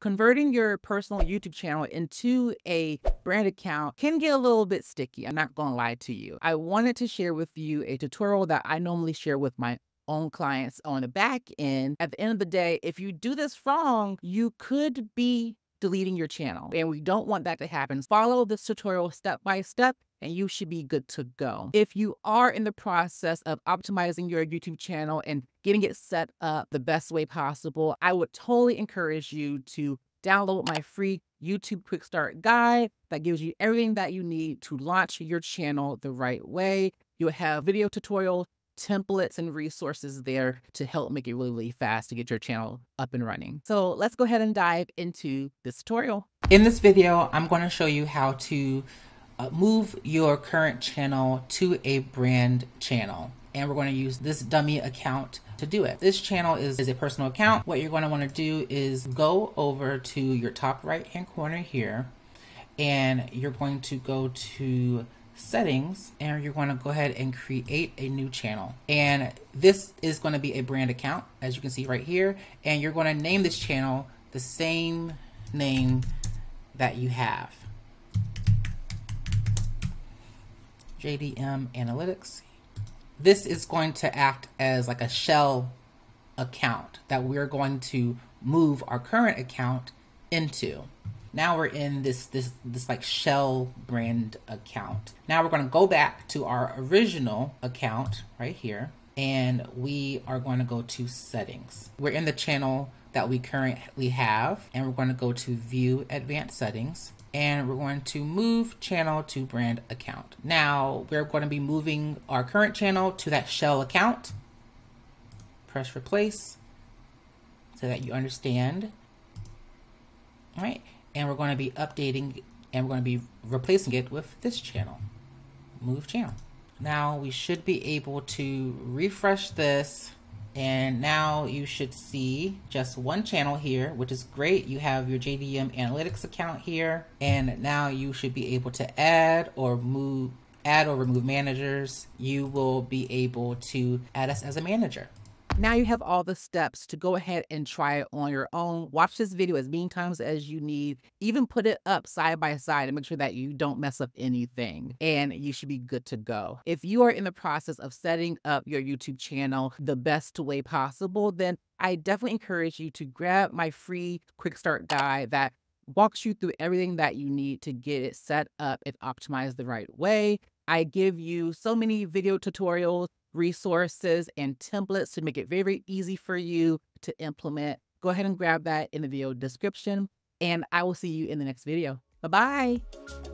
Converting your personal YouTube channel into a brand account can get a little bit sticky. I'm not gonna lie to you. I wanted to share with you a tutorial that I normally share with my own clients on the back end. At the end of the day, if you do this wrong, you could be deleting your channel, and we don't want that to happen. Follow this tutorial step by step and you should be good to go. If you are in the process of optimizing your YouTube channel and getting it set up the best way possible, I would totally encourage you to download my free YouTube Quick Start Guide that gives you everything that you need to launch your channel the right way. You'll have video tutorials, templates, and resources there to help make it really, really fast to get your channel up and running. So let's go ahead and dive into this tutorial. In this video, I'm going to show you how to move your current channel to a brand channel. And we're going to use this dummy account to do it. This channel is a personal account. What you're going to want to do is go over to your top right hand corner here, and you're going to go to settings, and you're going to go ahead and create a new channel. And this is going to be a brand account, as you can see right here. And you're going to name this channel the same name that you have. JDM Analytics. This is going to act as like a shell account that we're going to move our current account into. Now we're in this like shell brand account. Now we're going to go back to our original account right here, and we are going to go to settings. We're in the channel that we currently have, and we're going to go to view advanced settings, and we're going to move channel to brand account. Now we're going to be moving our current channel to that shell account. Press replace so that you understand. All right. And we're going to be updating, and we're going to be replacing it with this channel. Move channel. Now we should be able to refresh this, and now you should see just one channel here, which is great. You have your JDM Analytics account here, and now you should be able to add or remove managers. You will be able to add us as a manager. Now you have all the steps to go ahead and try it on your own. Watch this video as many times as you need. Even put it up side by side and make sure that you don't mess up anything, and you should be good to go. If you are in the process of setting up your YouTube channel the best way possible, then I definitely encourage you to grab my free quick start guide that walks you through everything that you need to get it set up and optimized the right way. I give you so many video tutorials, resources, and templates to make it very easy for you to implement. Go ahead and grab that in the video description, and I will see you in the next video. Bye-bye.